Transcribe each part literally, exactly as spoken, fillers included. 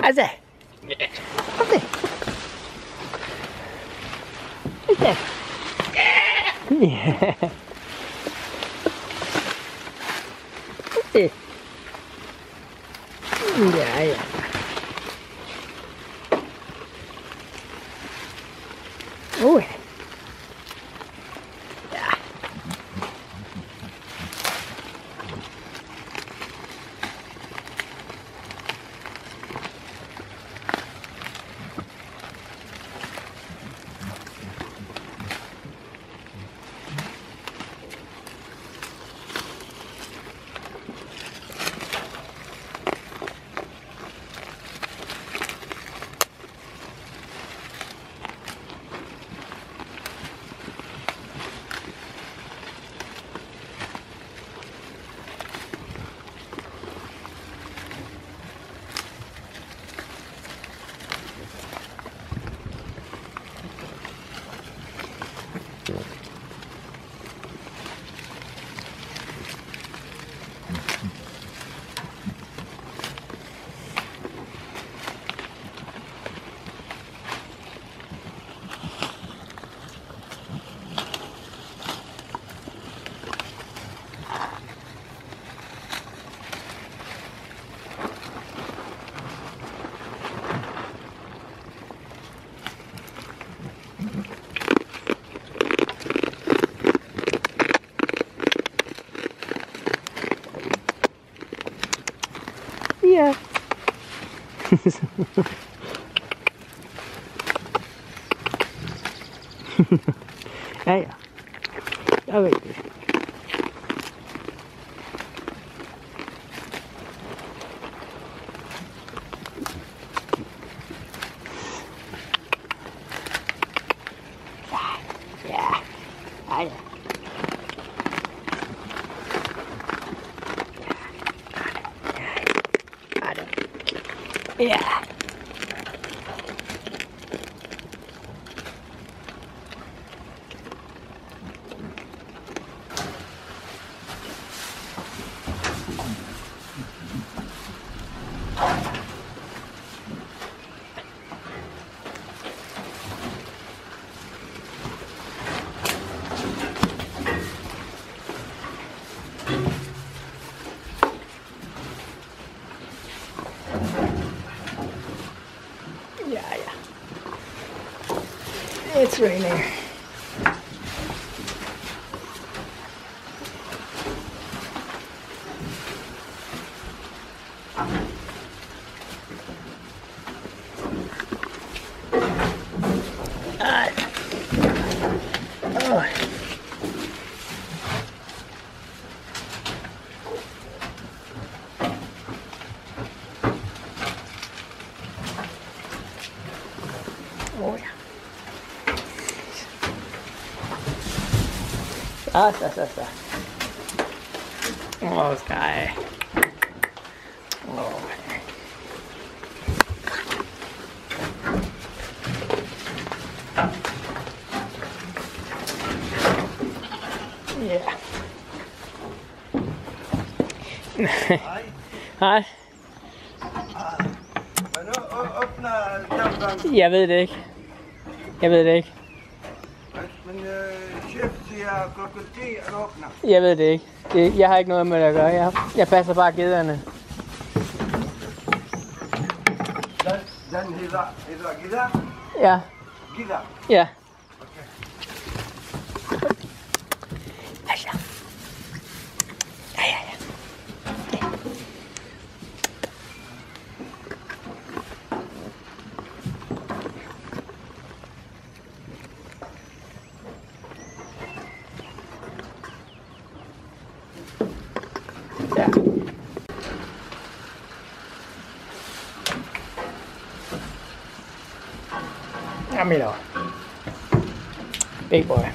Ase. Ase. Ase. Yeah. Ase. Yeah, yeah. Oh. Yeah. Yeah. Ja, ja. Jag vet det. Ja. Ja, ja. Yeah. Yeah, yeah. It's raining. Ah. Oh. Oh ja. Ah, så, så, så. Åh, Sky. Åh. Ja. Hej. Hej. Men nu öppnar dörren. Jeg ved det ikke. Jeg ved det ikke. Men øh, chef siger klokken ti at åbne. Jeg ved det ikke. Det, jeg har ikke noget med det at gøre. Jeg, jeg passer bare gederne. Den, den hedder, hedder Gida? Ja. Gida? Ja. Okay. Altså. Ja, ja, ja. Ja. Come here. Big boy.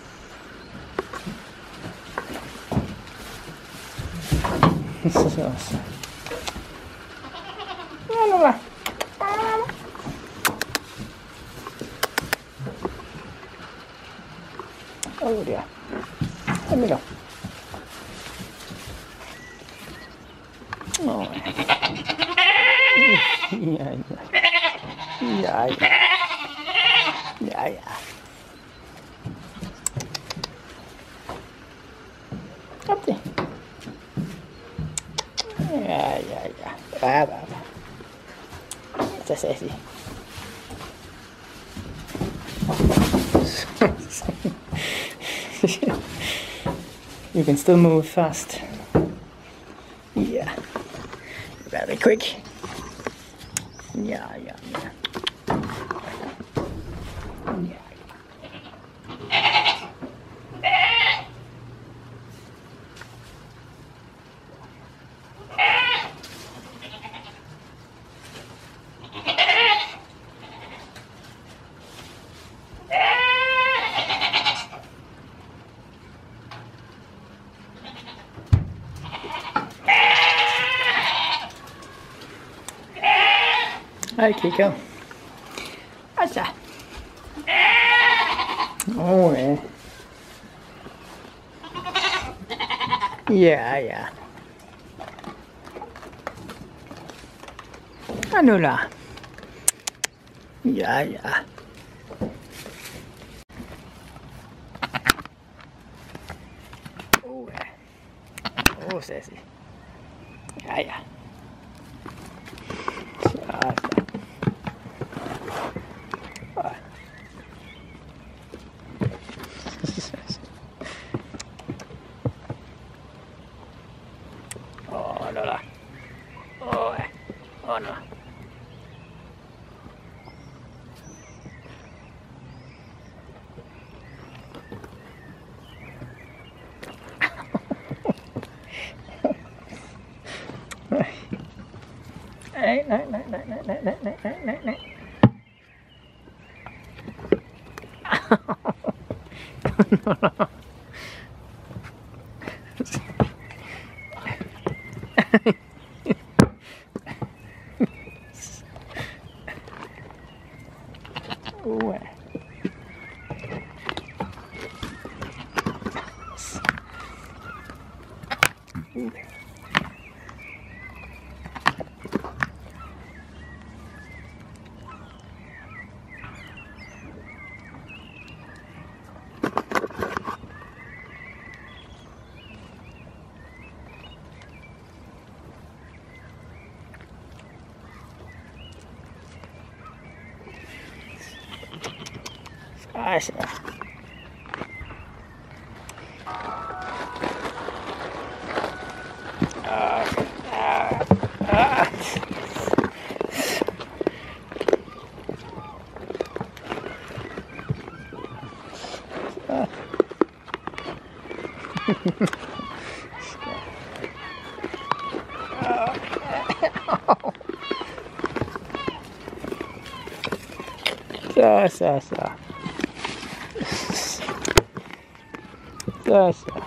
Oh dear. Let me go. Oh. Ja, ja. Ja, ja. Ja, ja. Kom det. Ja, ja, ja. Bare, bare. Så sassy. You can still move fast. Yeah. Very quick. Yeah, yeah, yeah. Yeah. Hi, Kiko. What's that? Oh, yeah. Yeah, yeah. Anula. Yeah, yeah. Oh, yeah. Oh, sassy. Yeah, yeah. Ah, oh, no, no. Oh, eh. Oh, no. Đấy, đấy, đấy, đấy, đấy, đấy, đấy, đấy, đấy, đấy, đấy. Ủa. Gosh. Uh, uh, uh. So, so, so. So, so.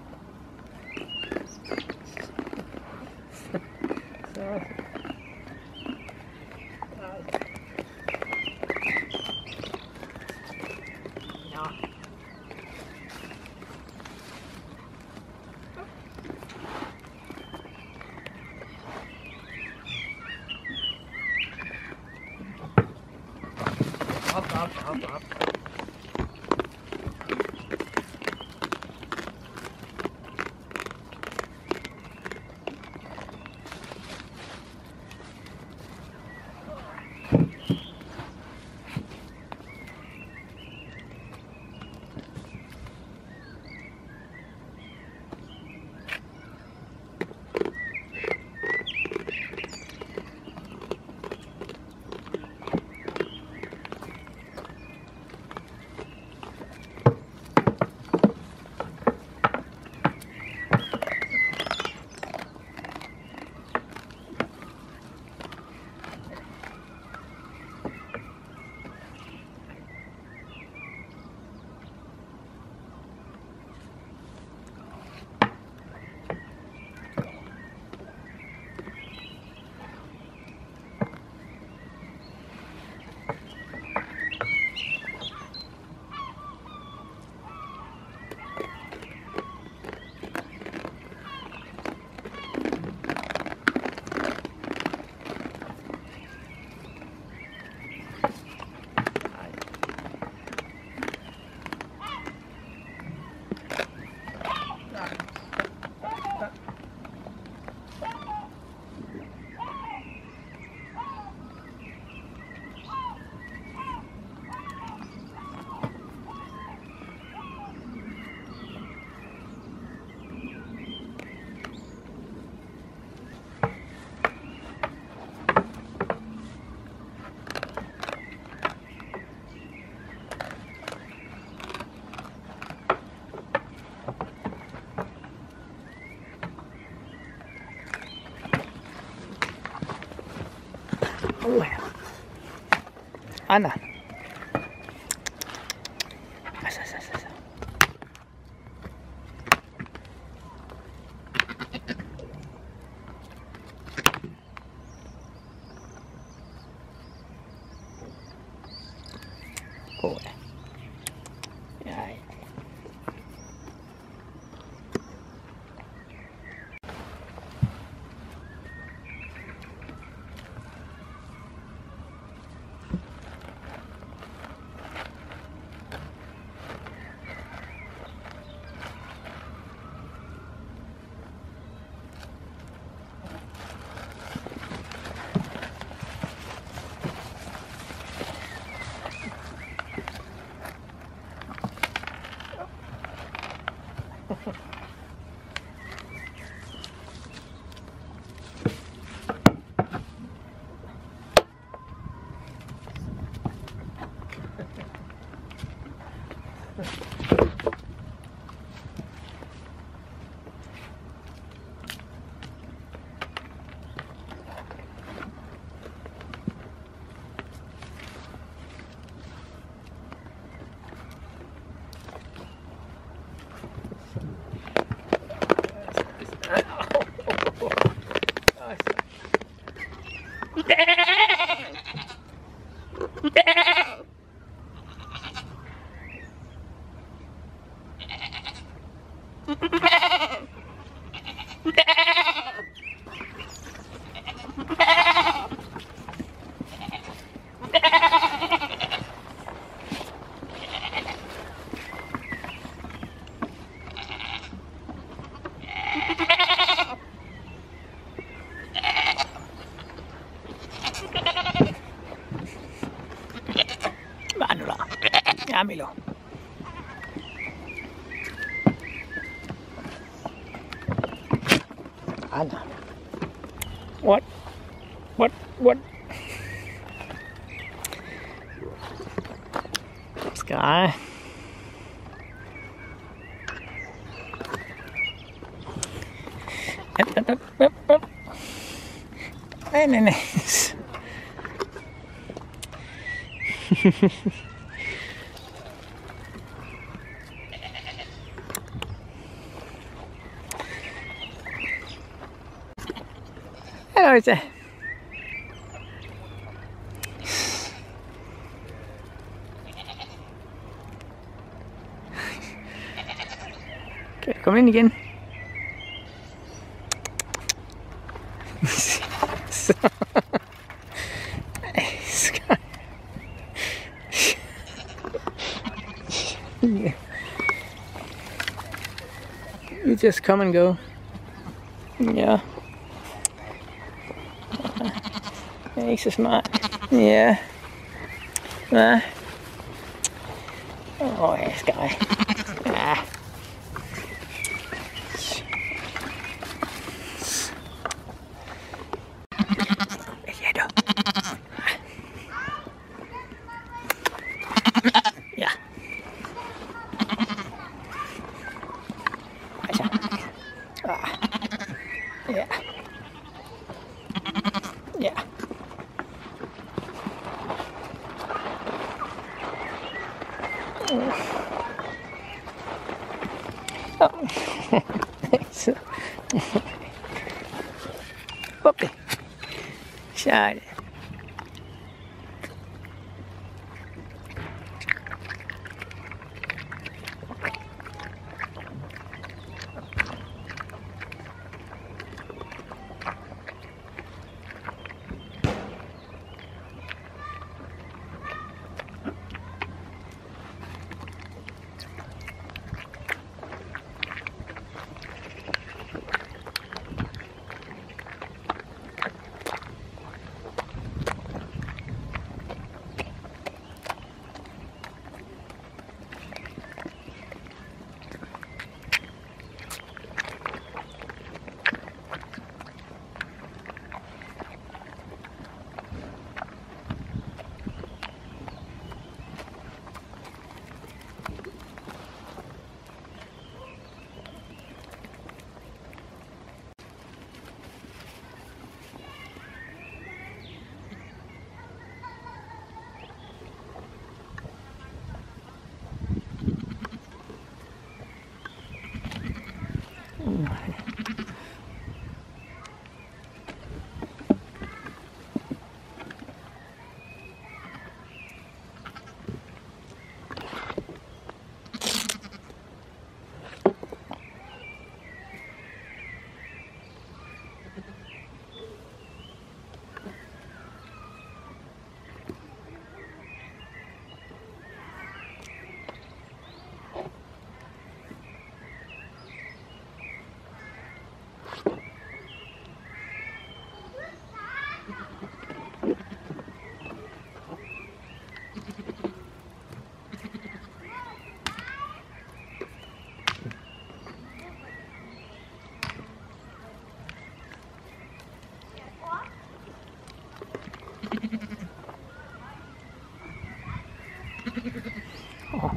So. Anna. Asa, asa, asa. Kuule. Jäi. Vannola. Damelo. Anna. What? What? What? Sky. Up, up, up, up, up. Nej, nej, nej. Hello there. Okay, kom in igen. Så. Skal. Yeah. You just come and go. Yeah. Det er ikke så smart. Ja. Hvad? Åh, jeg skal. Ja. Hvad siger du? Ja. Altså. Ah. Ja. Ja. Oh. Så. Puppy. Shine.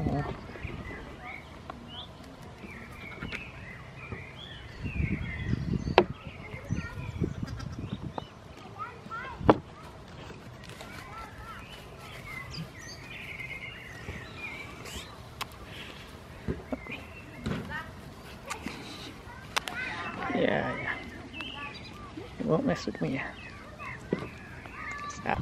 Ja. Yeah, yeah. You won't mess with me. Stop.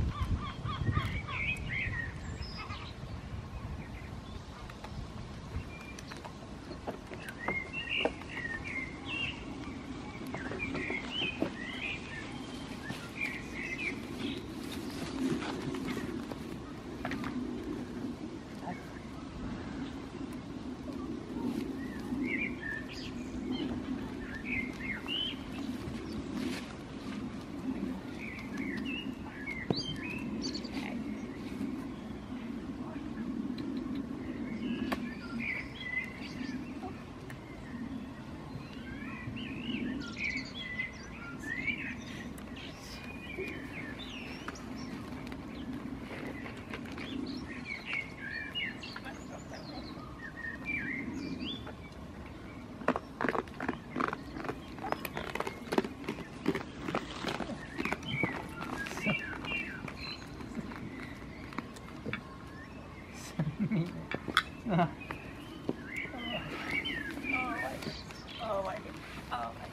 Oh, oh my, oh my.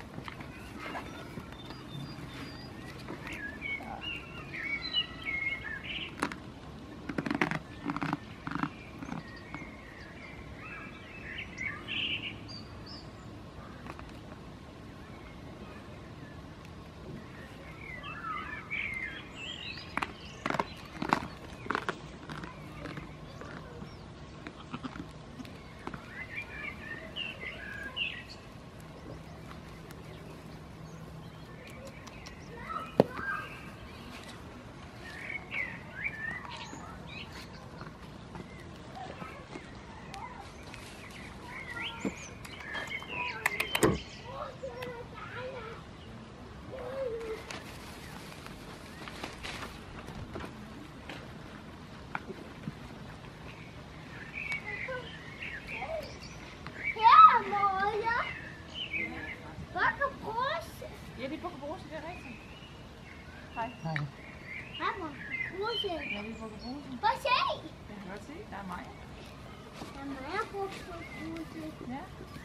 Ja, det er på Brose, det er rigtigt. Hej. Hej. Hej, mor. Bruse. Ja, vi er på Brose. Prøv at se. Jeg kan godt se, der er mig. Der er meget på Bruse. Ja.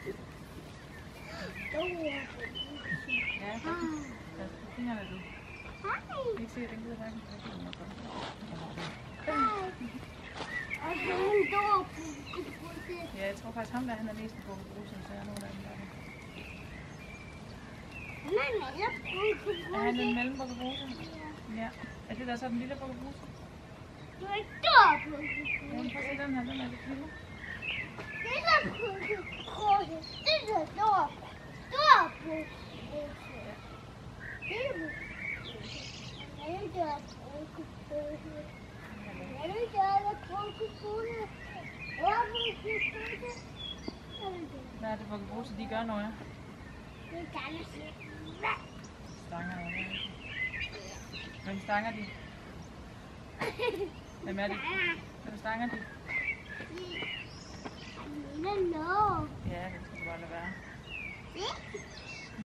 Stor Bruse. Ja, så lad os få fingrene du. Hej. Jeg kan ikke se, at den gider hverken. Hej. Og så er en stor Bruse. Ja, jeg tror faktisk ham der, han er mest på Brose, så er nogle af dem der. Er han den mellem på Brose? Ja. Er det der så den lille på Bruse? Du er ikke stor Bruse. Ja, prøv at se den her, den er lidt lille. Det er Bruse. Det er stor. Stor Bruse. Det er Bruse. Jeg er ikke der Bruse. Jeg er ikke der Bruse. Hvad er det for Bruse, de gør noget? Det er gerne at sige. Stanger, ja. Hvem stanger de? Hvem er det? Hvem stanger de?